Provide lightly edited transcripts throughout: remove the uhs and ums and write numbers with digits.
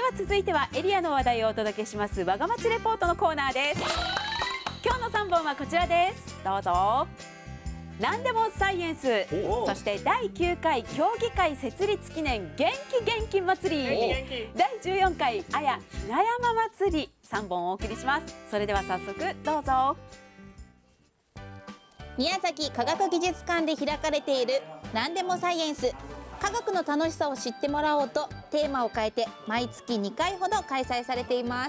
は続いてはエリアの話題をお届けしますわがまちレポートのコーナーです。今日の3本はこちらです。どうぞ。何でもサイエンス、そして第9回協議会設立記念元気元気祭り、第14回あやひな山祭り、3本お送りします。それでは早速どうぞ。 宮崎科学技術館で開かれている何でもサイエンス。科学の楽しさを知ってもらおうとテーマを変えて毎月2回ほど開催されています。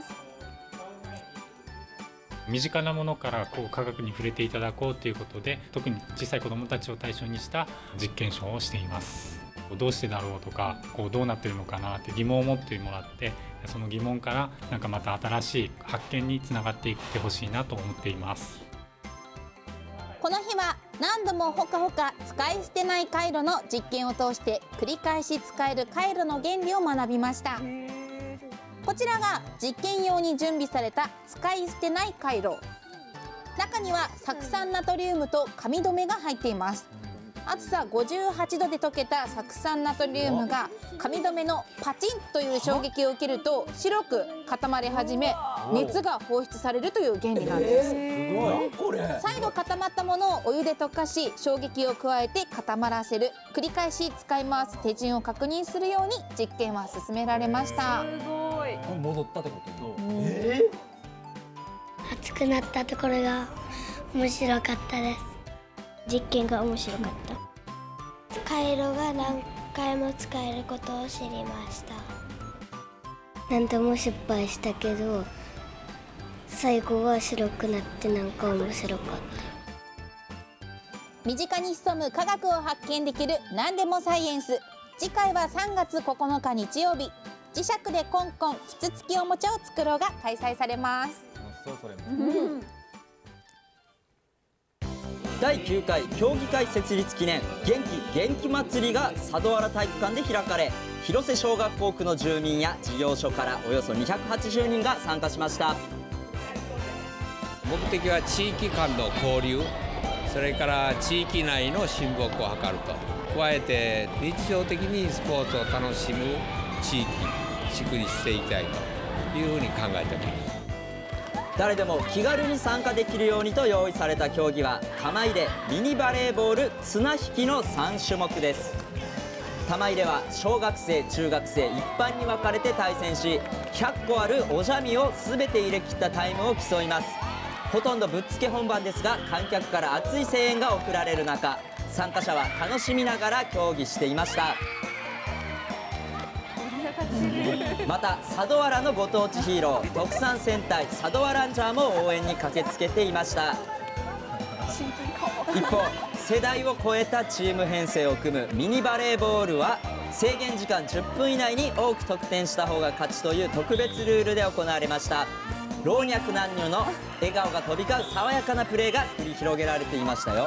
身近なものから科学に触れていただこうということで、特に小さい子どもたちを対象にした実験書をしています。どうしてだろうとかどうなってるのかなって疑問を持ってもらって、その疑問からまた新しい発見につながっていってほしいなと思っています。 この日は何度もほかほか使い捨てないカイロの実験を通して繰り返し使えるカイロの原理を学びました。こちらが実験用に準備された使い捨てないカイロ。中には酢酸ナトリウムと紙留めが入っています。厚さ58度で溶けた酢酸ナトリウムが紙留めのパチンという衝撃を受けると白く固まり始め、熱が放出されるという原理なんです。再度固まったものをお湯で溶かし、衝撃を加えて固まらせる、繰り返し使い回す手順を確認するように実験は進められました。 戻ったってこと？ 熱くなったところが面白かったです。実験が面白かった。カイロが何回も使えることを知りました。何度も失敗したけど、最後は白くなって面白かった。 身近に潜む科学を発見できる何でもサイエンス。次回は3月9日日曜日、磁石でコンコンキツ付きおもちゃを作ろうが開催されます。 第9回協議会設立記念元気元気祭りが佐渡原体育館で開かれ、広瀬小学校区の住民や事業所からおよそ280人が参加しました。 目的は地域間の交流、それから地域内の親睦を図ると、加えて日常的にスポーツを楽しむ地域築にしていきたいというふうに考えております。 誰でも気軽に参加できるようにと用意された競技は玉入れ、ミニバレーボール、綱引きの3種目です。玉入れは小学生、中学生、一般に分かれて対戦し、100個あるおじゃみを全て入れ切ったタイムを競います。ほとんどぶっつけ本番ですが、観客から熱い声援が送られる中、参加者は楽しみながら競技していました。また佐渡原のご当地ヒーロー、特産戦隊佐渡原ランジャーも応援に駆けつけていました。一方、世代を超えたチーム編成を組むミニバレーボールは制限時間10分以内に多く得点した方が勝ちという特別ルールで行われました。老若男女の笑顔が飛び交う爽やかなプレーが繰り広げられていましたよ。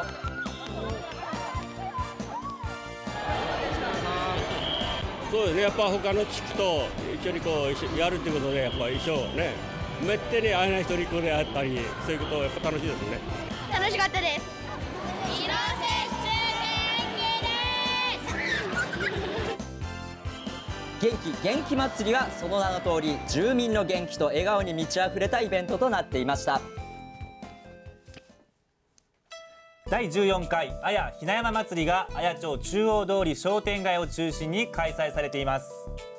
そうですね、やっぱ他の地区と一緒にやるってことで、やっぱ一緒ね、めったに会えない人にであったり、そういうことやっぱ楽しいですね。 楽しかったです。広元気元気祭りはその名の通り、住民の元気と笑顔に満ち溢れたイベントとなっていました。 第14回あやひな山祭りが綾町中央通り商店街を中心に開催されています。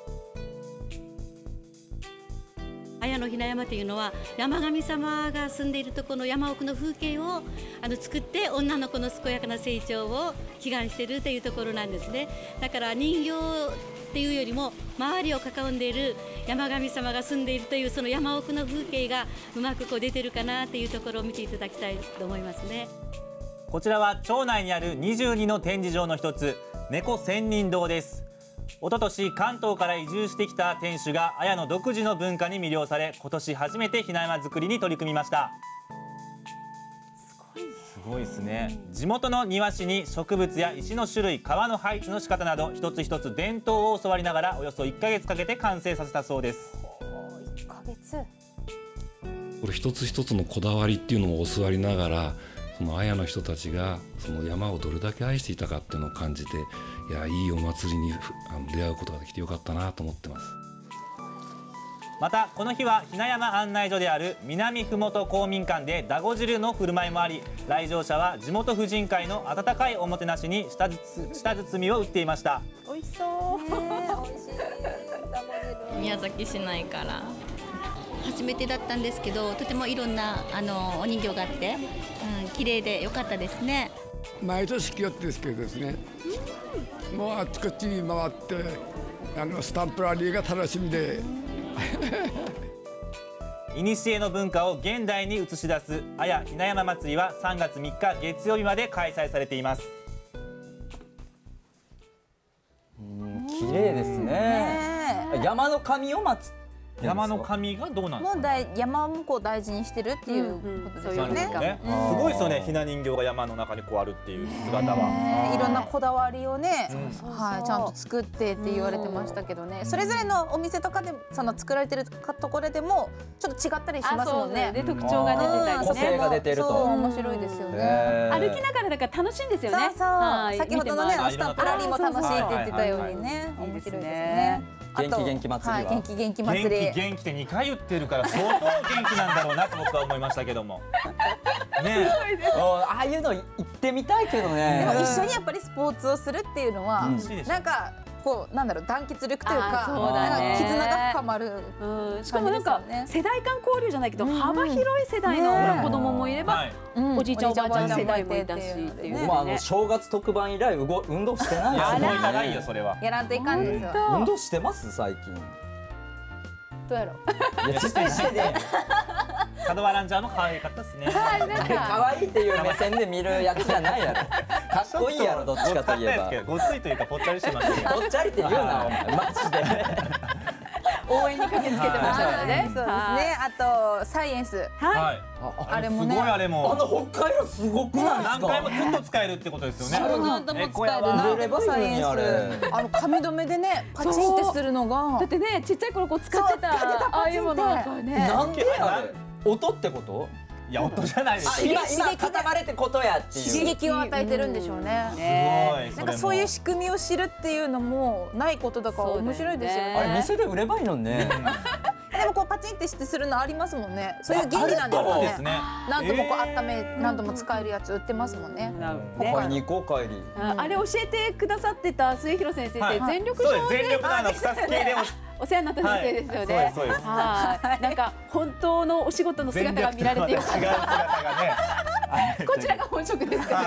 綾のひな山というのは山神様が住んでいるところの山奥の風景を作って、女の子の健やかな成長を祈願しているというところなんですね。だから人形っていうよりも周りを囲んでいる山神様が住んでいるというその山奥の風景がうまく出てるかなというところを見ていただきたいと思いますね。 こちらは町内にある22の展示場の一つ、猫仙人堂です。一昨年関東から移住してきた店主が綾の独自の文化に魅了され、今年初めてひな山作りに取り組みました。すごいですね。地元の庭師に植物や石の種類、川の配置の仕方など一つ一つ伝統を教わりながら、およそ1ヶ月かけて完成させたそうです。 1ヶ月。 これ一つ一つのこだわりっていうのを教わりながら、その綾の人たちがその山をどれだけ愛していたかっていうのを感じて、いや、いいお祭りに出会うことができてよかったなと思ってます。 またこの日はひな山案内所である南ふもと公民館でだご汁の振る舞いもあり、来場者は地元婦人会の温かいおもてなしに舌包みを打っていました。 美味しそう。 美味しい。 宮崎市内から初めてだったんですけど、とてもいろんなお人形があって、綺麗で良かったですね。 毎年来よってですけどですね、もうあちこちに回ってスタンプラリーが楽しみで古の文化を現代に映し出す綾ひな山祭りは3月3日月曜日まで開催されています。 綺麗ですね。山の神を祀って山の神がどうなんですか。 山もこう大事にしてるっていうことですよね。 すごいですよね。ひな人形が山の中にこうあるっていう姿は。 いろんなこだわりをね、はい、ちゃんと作ってって言われてましたけどね。それぞれのお店とかで作られてるところでもちょっと違ったりしますもんね。 特徴が出てたりね。 個性が出てると。 面白いですよね。 歩きながらだから楽しいんですよね。 そう。先ほどのね、スタンプラリーも楽しいって言ってたようにね、面白いですね。 元気祭りは元気祭り。 元気って2回言ってるから相当元気なんだろうなと僕は思いましたけども。ね。 ああいうの行ってみたいけどね。 でも一緒にやっぱりスポーツをするっていうのはなんか。こうなんだろう、団結力というか絆が深まる。 しかもなんか世代間交流じゃないけど幅広い世代の子供もいればおじいちゃんおばあちゃん世代もいたしっていうね。 正月特番以来運動してないですよ。もう長いよそれは。 やらんといかんですよ。 運動してます最近。 どうやろう。 いやしてね。 佐渡ランジャーも可愛かったですね。 可愛いっていう目線で見るやつじゃないやろ。かっこいいやろどっちかといえば。 ごっついというかぽっちゃりしてました。 ぽっちゃりって言うなお前マジで。 応援に駆けつけてましたからね。 そうですね。あとサイエンス。 はい。 あれもね。 すごいあれも。 北海道すごくないですか。 何回もずっと使えるってことですよね。 何度も使えるな。ればサイエンス。髪留めでねパチンってするのが。 だってねちっちゃい頃こう使ってたああいうものだからね。 なんであれ。音ってこと？ いや音じゃないです。 今固まれってことやっていう。 刺激を与えてるんでしょうね。なんかそういう仕組みを知るっていうのもないことだから面白いですよね。 あれ店で売ればいいのね。 でもこうパチンってしてするのありますもんね。そういう原理なんですね。何度もこう温め何度も使えるやつ売ってますもんね。 買いに行こう帰り。 あれ教えてくださってた末広先生って全力少年。全力の草スキーでお世話になった先生ですよね。 そうです。 なんか本当のお仕事の姿が見られてよかった。こちらが本職ですから。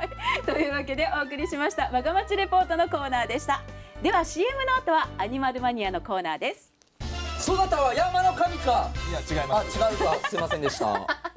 というわけでお送りしましたわがまちレポートのコーナーでした。では CM の後はアニマルマニアのコーナーです。 そなたは山の神か。 いや違います。 違うか。すいませんでした。